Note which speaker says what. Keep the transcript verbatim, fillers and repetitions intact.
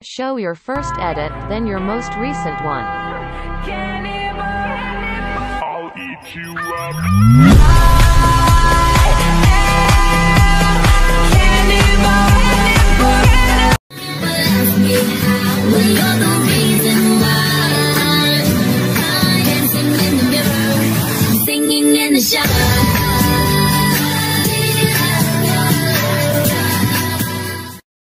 Speaker 1: Show your first edit, then your most recent one.
Speaker 2: I'll eat you up.